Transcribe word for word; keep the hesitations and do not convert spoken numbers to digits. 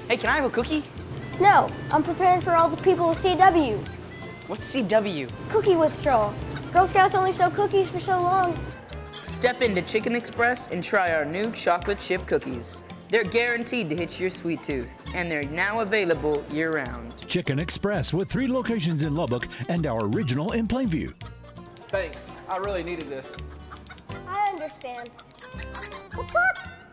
Hey, can I have a cookie? No, I'm preparing for all the people with C W. What's C W? Cookie withdrawal. Girl Scouts only sell cookies for so long. Step into Chicken Express and try our new chocolate chip cookies. They're guaranteed to hit your sweet tooth, and they're now available year-round. Chicken Express with three locations in Lubbock and our original in Plainview. Thanks. I really needed this. I understand. Well, truck.